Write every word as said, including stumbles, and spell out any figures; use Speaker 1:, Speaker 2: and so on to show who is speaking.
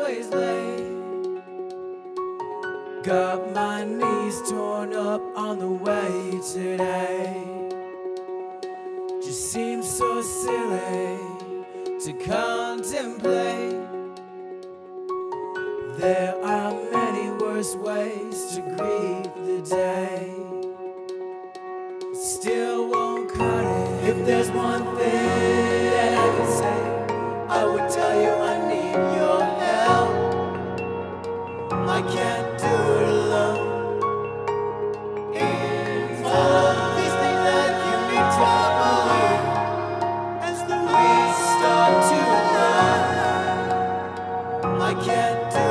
Speaker 1: always late. Got my knees torn up on the way today. Just seems so silly to contemplate. There are many worse ways to greet the day. Still won't cut it. If there's one thing that I could say, I would tell you I need your help. I can't do it alone. It's all these things that you need to believe as the weeds start to run. I can't do